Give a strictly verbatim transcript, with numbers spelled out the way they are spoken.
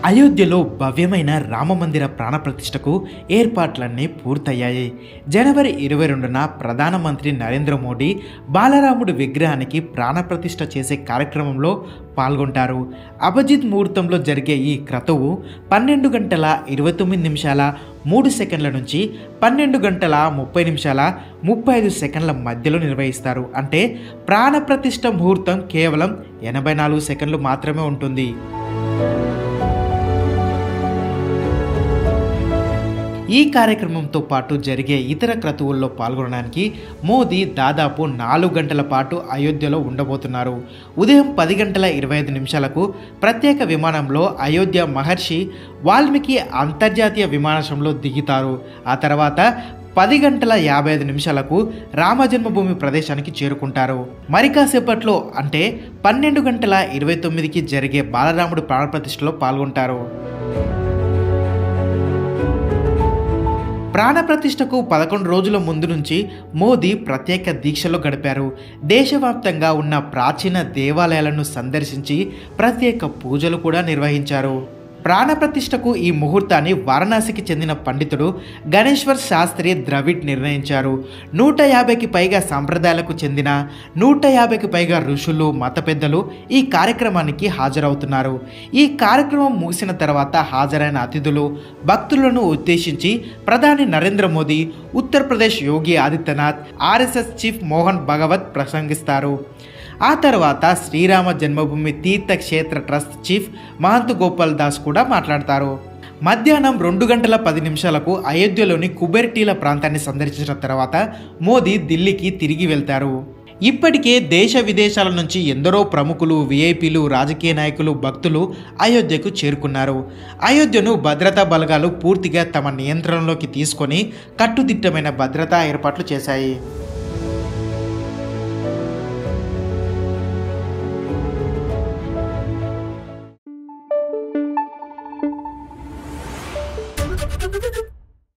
అయోధ్యలో భవ్యమైన రామమందిర ప్రాణప్రతిష్ఠకు ఏర్పాట్లన్నీ పూర్తయ్యాయి. జనవరి ఇరవై రెండున ప్రధానమంత్రి నరేంద్ర మోడీ బాలరాముడి విగ్రహానికి ప్రాణప్రతిష్ఠ చేసే కార్యక్రమంలో పాల్గొంటారు. అభిజిత్ ముహూర్తంలో జరిగే ఈ క్రతువు పన్నెండు గంటల ఇరవై తొమ్మిది నిమిషాల మూడు సెకండ్ల నుంచి పన్నెండు గంటల ముప్పై నిమిషాల ముప్పై ఐదు సెకండ్ల మధ్యలో నిర్వహిస్తారు. అంటే ప్రాణప్రతిష్ఠ ముహూర్తం కేవలం ఎనభై నాలుగు సెకండ్లు మాత్రమే ఉంటుంది. ఈ కార్యక్రమంతో పాటు జరిగే ఇతర క్రతువుల్లో పాల్గొనడానికి మోదీ దాదాపు నాలుగు గంటల పాటు అయోధ్యలో ఉండబోతున్నారు. ఉదయం పది గంటల ఇరవై ఐదు నిమిషాలకు ప్రత్యేక విమానంలో అయోధ్య మహర్షి వాల్మీకి అంతర్జాతీయ విమానాశ్రయంలో దిగుతారు. ఆ తర్వాత పది గంటల యాభై ఐదు నిమిషాలకు రామజన్మభూమి ప్రదేశానికి చేరుకుంటారు. మరి కాసేపట్లో అంటే పన్నెండు గంటల ఇరవై తొమ్మిదికి జరిగే బాలరాముడి ప్రాణప్రతిష్ఠలో పాల్గొంటారు. ప్రాణప్రతిష్ఠకు పదకొండు రోజుల ముందు నుంచి మోదీ ప్రత్యేక దీక్షలో గడిపారు. దేశవ్యాప్తంగా ఉన్న ప్రాచీన దేవాలయాలను సందర్శించి ప్రత్యేక పూజలు కూడా నిర్వహించారు. ప్రాణప్రతిష్ఠకు ఈ ముహూర్తాన్ని వారణాసికి చెందిన పండితుడు గణేశ్వర్ శాస్త్రి ద్రవిడ్ నిర్ణయించారు. నూట యాభైకి పైగా సంప్రదాయాలకు చెందిన నూట యాభైకి పైగా ఋషులు, మత పెద్దలు ఈ కార్యక్రమానికి హాజరవుతున్నారు. ఈ కార్యక్రమం ముగిసిన తర్వాత హాజరైన అతిథులు, భక్తులను ఉద్దేశించి ప్రధాని నరేంద్ర మోదీ, ఉత్తరప్రదేశ్ యోగి ఆదిత్యనాథ్, ఆర్ఎస్ఎస్ చీఫ్ మోహన్ భగవత్ ప్రసంగిస్తారు. ఆ తర్వాత శ్రీరామ జన్మభూమి తీర్థక్షేత్ర ట్రస్ట్ చీఫ్ మహంత్ గోపాల్ దాస్ కూడా మాట్లాడతారు. మధ్యాహ్నం రెండు గంటల పది నిమిషాలకు అయోధ్యలోని కుబేర్టీల ప్రాంతాన్ని సందర్శించిన తర్వాత మోదీ ఢిల్లీకి తిరిగి వెళ్తారు. ఇప్పటికే దేశ విదేశాల నుంచి ఎందరో ప్రముఖులు, విఐపీలు, రాజకీయ నాయకులు, భక్తులు అయోధ్యకు చేరుకున్నారు. అయోధ్యను భద్రతా బలగాలు పూర్తిగా తమ నియంత్రణలోకి తీసుకొని కట్టుదిట్టమైన భద్రతా ఏర్పాట్లు చేశాయి. Thank you.